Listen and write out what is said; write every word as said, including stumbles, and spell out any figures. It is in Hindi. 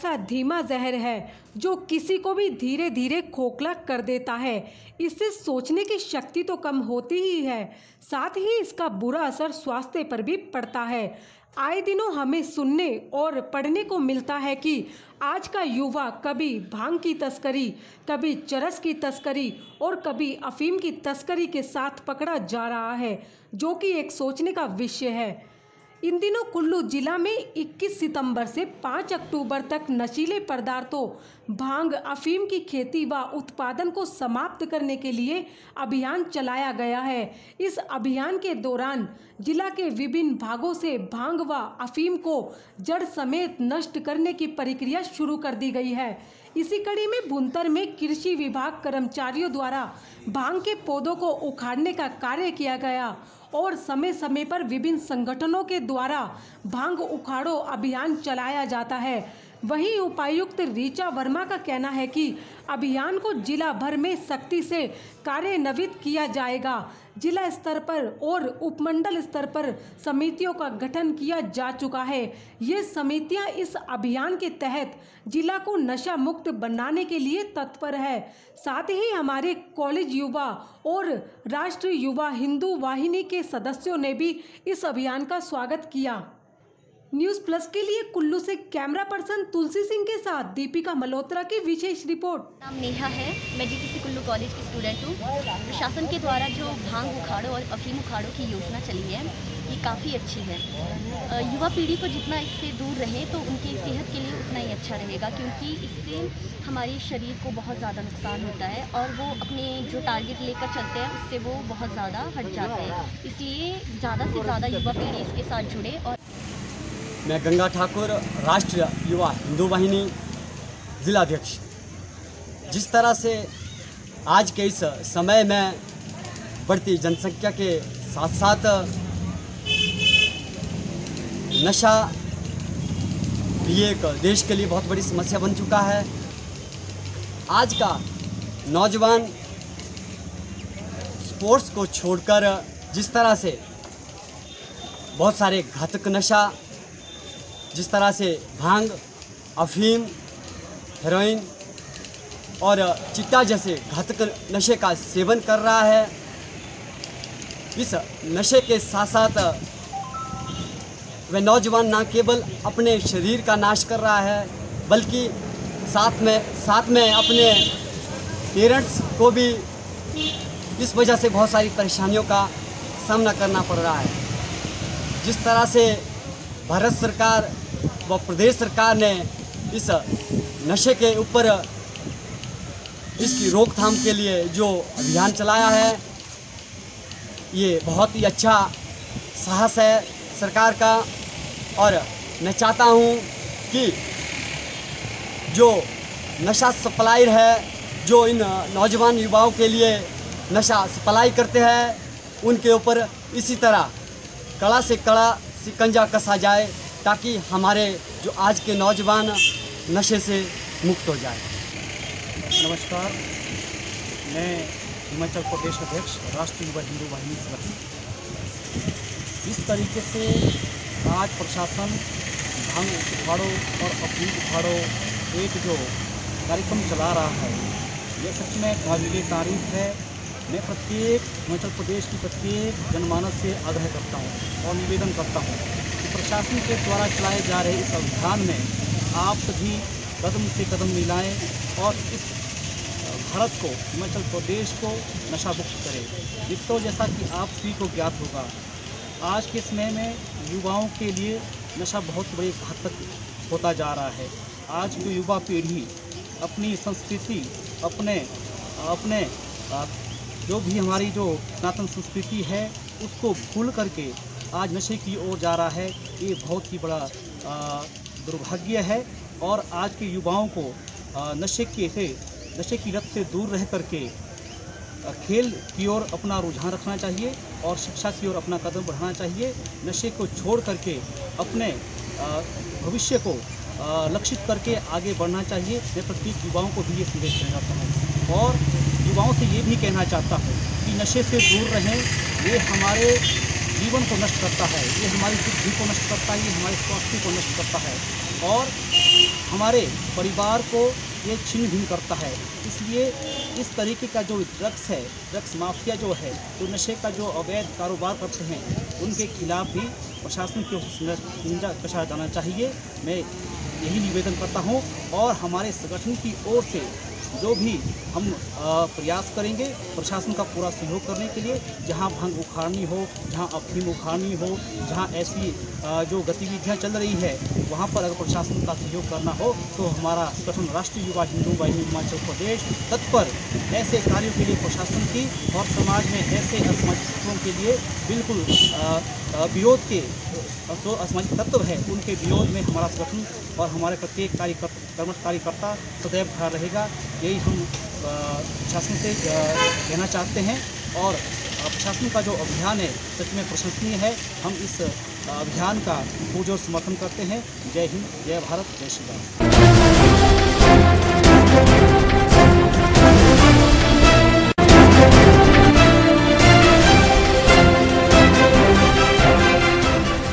ऐसा धीमा जहर है जो किसी को भी धीरे धीरे खोखला कर देता है। इससे सोचने की शक्ति तो कम होती ही है, साथ ही इसका बुरा असर स्वास्थ्य पर भी पड़ता है। आए दिनों हमें सुनने और पढ़ने को मिलता है कि आज का युवा कभी भांग की तस्करी, कभी चरस की तस्करी और कभी अफीम की तस्करी के साथ पकड़ा जा रहा है, जो कि एक सोचने का विषय है। इन दिनों कुल्लू जिला में इक्कीस सितंबर से पाँच अक्टूबर तक नशीले पदार्थों भांग अफीम की खेती व उत्पादन को समाप्त करने के लिए अभियान चलाया गया है। इस अभियान के दौरान जिला के विभिन्न भागों से भांग व अफीम को जड़ समेत नष्ट करने की प्रक्रिया शुरू कर दी गई है। इसी कड़ी में भुंतर में कृषि विभाग कर्मचारियों द्वारा भांग के पौधों को उखाड़ने का कार्य किया गया और समय समय पर विभिन्न संगठनों के द्वारा भांग उखाड़ो अभियान चलाया जाता है। वहीं उपायुक्त ऋचा वर्मा का कहना है कि अभियान को जिला भर में सख्ती से कार्यान्वित किया जाएगा। जिला स्तर पर और उपमंडल स्तर पर समितियों का गठन किया जा चुका है। ये समितियां इस अभियान के तहत जिला को नशा मुक्त बनाने के लिए तत्पर है। साथ ही हमारे कॉलेज युवा और राष्ट्रीय युवा हिंदू वाहिनी के सदस्यों ने भी इस अभियान का स्वागत किया। न्यूज़ प्लस के लिए कुल्लू से कैमरा पर्सन तुलसी सिंह के साथ दीपिका मल्होत्रा की विशेष रिपोर्ट। नाम नेहा है, मैं डीटीसी कुल्लू कॉलेज की स्टूडेंट हूँ। प्रशासन के द्वारा जो भांग उखाड़ो और अफीम उखाड़ो की योजना चली है, ये काफ़ी अच्छी है। युवा पीढ़ी को जितना इससे दूर रहे तो उनकी सेहत के लिए उतना ही अच्छा रहेगा, क्योंकि इससे हमारे शरीर को बहुत ज़्यादा नुकसान होता है और वो अपने जो टारगेट लेकर चलते हैं उससे वो बहुत ज़्यादा हट जाते हैं। इसलिए ज़्यादा से ज़्यादा युवा पीढ़ी इसके साथ जुड़े। और मैं गंगा ठाकुर, राष्ट्रीय युवा हिंदू वाहिनी जिलाध्यक्ष। जिस तरह से आज के इस समय में बढ़ती जनसंख्या के साथ साथ नशा भी एक देश के लिए बहुत बड़ी समस्या बन चुका है। आज का नौजवान स्पोर्ट्स को छोड़कर जिस तरह से बहुत सारे घातक नशा, जिस तरह से भांग, अफीम, हेरोइन और चिट्टा जैसे घातक नशे का सेवन कर रहा है, इस नशे के साथ साथ वह नौजवान न केवल अपने शरीर का नाश कर रहा है, बल्कि साथ में साथ में अपने पेरेंट्स को भी इस वजह से बहुत सारी परेशानियों का सामना करना पड़ रहा है। जिस तरह से भारत सरकार व प्रदेश सरकार ने इस नशे के ऊपर इसकी रोकथाम के लिए जो अभियान चलाया है, ये बहुत ही अच्छा साहस है सरकार का। और मैं चाहता हूँ कि जो नशा सप्लायर है, जो इन नौजवान युवाओं के लिए नशा सप्लाई करते हैं, उनके ऊपर इसी तरह कड़ा से कड़ा शिकंजा कसा जाए, ताकि हमारे जो आज के नौजवान नशे से मुक्त हो जाए। नमस्कार, मैं हिमाचल प्रदेश अध्यक्ष राष्ट्रीय युवा हिंदू वाहिनी से। इस तरीके से आज प्रशासन भांग उखाड़ो और अफीम उखाड़ो एक जो कार्यक्रम चला रहा है, ये सच में काबिल तारीफ है। मैं प्रत्येक हिमाचल प्रदेश की प्रत्येक जनमानस से आग्रह करता हूँ और निवेदन करता हूँ कि प्रशासन के द्वारा चलाए जा रहे इस अभियान में आप सभी कदम से कदम मिलाएं और इस भारत को, हिमाचल प्रदेश को नशा मुक्त करें। एक तो जैसा कि आप सभी को ज्ञात होगा, आज के समय में युवाओं के लिए नशा बहुत बड़ी घातक होता जा रहा है। आज की युवा पीढ़ी अपनी संस्कृति, अपने अपने जो भी हमारी जो सनातन संस्कृति है उसको भूल करके आज नशे की ओर जा रहा है। ये बहुत ही बड़ा दुर्भाग्य है और आज के युवाओं को नशे के से नशे की लत से दूर रह करके खेल की ओर अपना रुझान रखना चाहिए और शिक्षा की ओर अपना कदम बढ़ाना चाहिए। नशे को छोड़ करके अपने भविष्य को लक्षित करके आगे बढ़ना चाहिए। मैं प्रत्येक युवाओं को भी ये संदेश देना चाहता हूँ और युवाओं से ये भी कहना चाहता हूँ कि नशे से दूर रहें। ये हमारे जीवन को नष्ट करता है, ये हमारी बुद्धि को नष्ट करता है, ये हमारे स्वास्थ्य को नष्ट करता है और हमारे परिवार को ये छिन्न भिन्न करता है। इसलिए इस तरीके का जो ड्रग्स है, ड्रग्स माफिया जो है, जो नशे का जो अवैध कारोबार करते हैं, उनके खिलाफ भी प्रशासन की ओर से निंदा कसा जाना चाहिए। मैं यही निवेदन करता हूं और हमारे संगठन की ओर से जो भी हम प्रयास करेंगे प्रशासन का पूरा सहयोग करने के लिए। जहां भांग उखाड़नी हो, जहां अफीम उखाड़नी हो, जहां ऐसी जो गतिविधियां चल रही है वहां पर अगर प्रशासन का सहयोग करना हो तो हमारा संगठन राष्ट्रीय युवा हिंदू वाहिनी हिमाचल प्रदेश तत्पर ऐसे कार्यों के लिए प्रशासन की और समाज में ऐसे असामाजिक तत्वों के लिए बिल्कुल विरोध के जो असामाजिक तत्व है उनके विरोध में हमारा संगठन और हमारे प्रत्येक कार्यकर्ता कर्मठ कार्यकर्ता सदैव खड़ा रहेगा। यही हम प्रशासन से कहना चाहते हैं और प्रशासन का जो अभियान है सच में प्रशंसनीय है। हम इस अभियान का पुरजोर समर्थन करते हैं। जय हिंद, जय भारत, जय श्री राम।